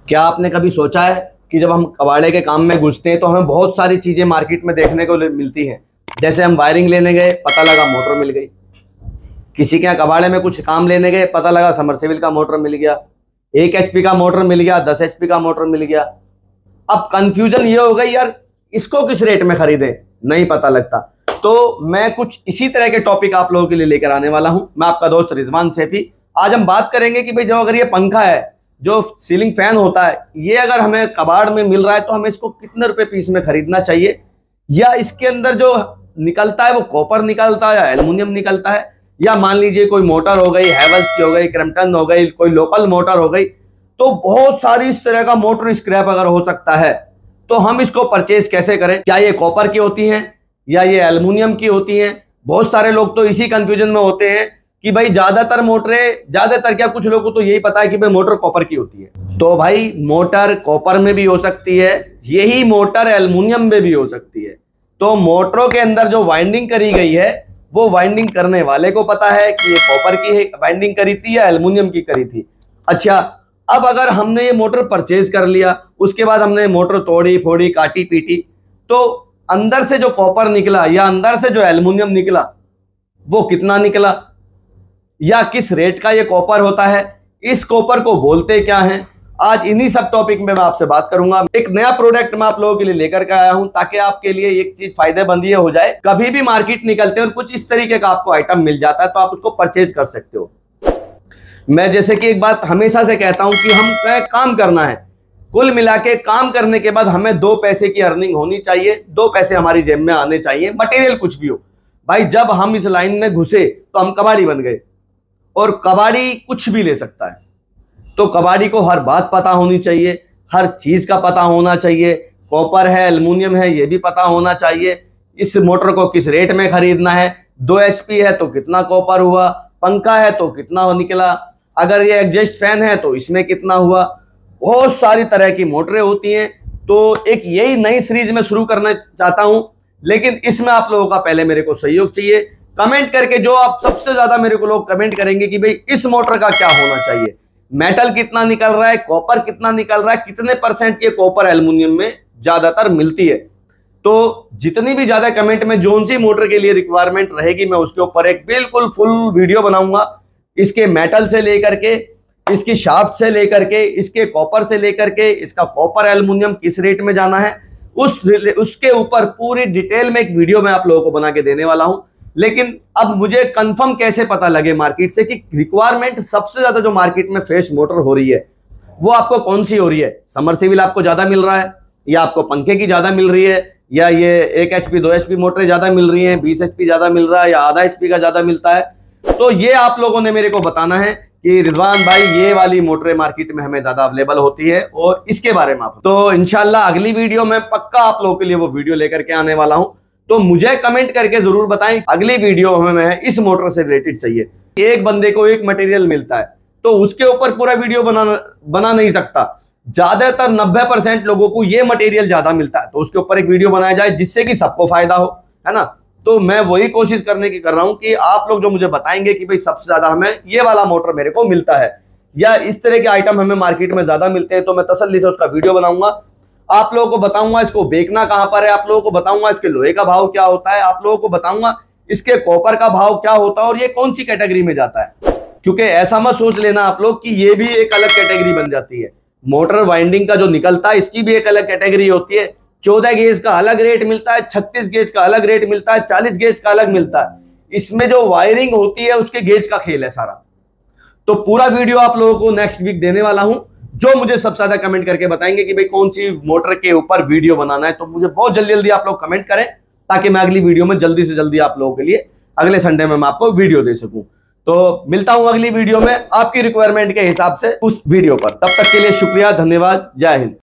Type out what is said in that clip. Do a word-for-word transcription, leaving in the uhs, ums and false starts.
क्या आपने कभी सोचा है कि जब हम कबाड़े के काम में घुसते हैं तो हमें बहुत सारी चीज़ें मार्केट में देखने को मिलती हैं। जैसे हम वायरिंग लेने गए, पता लगा मोटर मिल गई। किसी के यहाँ कबाड़े में कुछ काम लेने गए, पता लगा समरसेबिल का मोटर मिल गया, एक एचपी का मोटर मिल गया, दस एचपी का मोटर मिल गया। अब कंफ्यूजन ये हो गई, यार इसको किस रेट में खरीदें, नहीं पता लगता। तो मैं कुछ इसी तरह के टॉपिक आप लोगों के लिए लेकर आने वाला हूं। मैं आपका दोस्त रिजवान सैफी। आज हम बात करेंगे कि भाई जो अगर ये पंखा है, जो सीलिंग फैन होता है, ये अगर हमें कबाड़ में मिल रहा है तो हमें इसको कितने रुपए पीस में खरीदना चाहिए, या इसके अंदर जो निकलता है वो कॉपर निकलता है या एल्युमिनियम निकलता है, या मान लीजिए कोई मोटर हो गई, हैवेल्स की हो गई, क्रैम्पटन हो गई, कोई लोकल मोटर हो गई। तो बहुत सारी इस तरह का मोटर स्क्रैप अगर हो सकता है तो हम इसको परचेज कैसे करें? क्या ये कॉपर की होती हैं या ये एल्युमिनियम की होती हैं? बहुत सारे लोग तो इसी कंफ्यूजन में होते हैं कि भाई ज्यादातर मोटरें, ज्यादातर क्या, कुछ लोगों को तो यही पता है कि भाई मोटर कॉपर की होती है। तो भाई मोटर कॉपर में भी हो सकती है, यही मोटर एल्युमिनियम में भी हो सकती है। तो मोटरों के अंदर जो वाइंडिंग करी गई है वो वाइंडिंग करने वाले को पता है कि ये कॉपर की वाइंडिंग करी थी या एल्युमिनियम की करी थी। अच्छा, अब अगर हमने ये मोटर परचेज कर लिया, उसके बाद हमने मोटर तोड़ी फोड़ी काटी पीटी, तो अंदर से जो कॉपर निकला या अंदर से जो एल्युमिनियम निकला वो कितना निकला, या किस रेट का ये कॉपर होता है, इस कॉपर को बोलते क्या हैं, आज इन्हीं सब टॉपिक में मैं आपसे बात करूंगा। एक नया प्रोडक्ट मैं आप लोगों के लिए लेकर के आया हूं ताकि आपके लिए एक चीज फायदेमंद ये हो जाए, कभी भी मार्केट निकलते हैं और कुछ इस तरीके का आपको आइटम मिल जाता है तो आप उसको परचेज कर सकते हो। मैं जैसे कि एक बात हमेशा से कहता हूं कि हम काम करना है, कुल मिला के काम करने के बाद हमें दो पैसे की अर्निंग होनी चाहिए, दो पैसे हमारी जेब में आने चाहिए, मटेरियल कुछ भी हो। भाई जब हम इस लाइन में घुसे तो हम कबाड़ी बन गए, और कबाड़ी कुछ भी ले सकता है। तो कबाड़ी को हर बात पता होनी चाहिए, हर चीज का पता होना चाहिए, कॉपर है एल्युमिनियम है ये भी पता होना चाहिए, इस मोटर को किस रेट में खरीदना है, दो एचपी है तो कितना कॉपर हुआ, पंखा है तो कितना निकला, अगर ये एग्जॉस्ट फैन है तो इसमें कितना हुआ। बहुत सारी तरह की मोटरें होती हैं। तो एक यही नई सीरीज में शुरू करना चाहता हूं, लेकिन इसमें आप लोगों का पहले मेरे को सहयोग चाहिए। कमेंट करके जो आप सबसे ज्यादा मेरे को लोग कमेंट करेंगे कि भाई इस मोटर का क्या होना चाहिए, मेटल कितना निकल रहा है, कॉपर कितना निकल रहा है, कितने परसेंट की कॉपर एल्युमिनियम में ज्यादातर मिलती है। तो जितनी भी ज्यादा कमेंट में जोन सी मोटर के लिए रिक्वायरमेंट रहेगी, मैं उसके ऊपर एक बिल्कुल फुल वीडियो बनाऊंगा। इसके मेटल से लेकर के, इसकी शाफ्ट से लेकर के, इसके कॉपर से लेकर के, इसका कॉपर एल्युमिनियम किस रेट में जाना है, उस उसके ऊपर पूरी डिटेल में एक वीडियो मैं आप लोगों को बना के देने वाला हूं। लेकिन अब मुझे कंफर्म कैसे पता लगे मार्केट से कि रिक्वायरमेंट सबसे ज्यादा जो मार्केट में फ्रेश मोटर हो रही है वो आपको कौन सी हो रही है? समरसेबिल आपको ज्यादा मिल रहा है, या आपको पंखे की ज्यादा मिल रही है, या ये एक एचपी दो एचपी मोटरें ज्यादा मिल रही हैं, बीस एचपी ज्यादा मिल रहा है, या आधा एचपी का ज्यादा मिलता है? तो ये आप लोगों ने मेरे को बताना है कि रिजवान भाई ये वाली मोटरें मार्केट में हमें ज्यादा अवेलेबल होती है, और इसके बारे में आप तो इंशाल्लाह अगली वीडियो में पक्का आप लोगों के लिए वो वीडियो लेकर के आने वाला हूं। तो मुझे कमेंट करके जरूर बताएं अगली वीडियो हमें इस मोटर से रिलेटेड चाहिए। एक बंदे को एक मटेरियल मिलता है तो उसके ऊपर पूरा वीडियो बना बना नहीं सकता। ज्यादातर नब्बे परसेंट लोगों को ये मटेरियल ज्यादा मिलता है तो उसके ऊपर एक वीडियो बनाया जाए जिससे कि सबको फायदा हो, है ना। तो मैं वही कोशिश करने की कर रहा हूं कि आप लोग जो मुझे बताएंगे कि भाई सबसे ज्यादा हमें ये वाला मोटर मेरे को मिलता है, या इस तरह के आइटम हमें मार्केट में ज्यादा मिलते हैं, तो मैं तसल्ली से उसका वीडियो बनाऊंगा। आप लोगों को बताऊंगा इसको बेचना कहां पर है, आप लोगों को बताऊंगा इसके लोहे का भाव क्या होता है, आप लोगों को बताऊंगा इसके कॉपर का भाव क्या होता है और ये कौन सी कैटेगरी में जाता है। क्योंकि ऐसा मत सोच लेना आप लोग कि ये भी एक अलग कैटेगरी बन जाती है। मोटर वाइंडिंग का जो निकलता है इसकी भी एक अलग कैटेगरी होती है। चौदह गेज का अलग रेट मिलता है, छत्तीस गेज का अलग रेट मिलता है, चालीस गेज का अलग मिलता है। इसमें जो वायरिंग होती है उसके गेज का खेल है सारा। तो पूरा वीडियो आप लोगों को नेक्स्ट वीक देने वाला हूं। जो मुझे सबसे ज्यादा कमेंट करके बताएंगे कि भाई कौन सी मोटर के ऊपर वीडियो बनाना है, तो मुझे बहुत जल्दी जल्दी आप लोग कमेंट करें ताकि मैं अगली वीडियो में जल्दी से जल्दी आप लोगों के लिए अगले संडे में मैं आपको वीडियो दे सकूं। तो मिलता हूं अगली वीडियो में आपकी रिक्वायरमेंट के हिसाब से उस वीडियो पर। तब तक के लिए शुक्रिया, धन्यवाद, जय हिंद।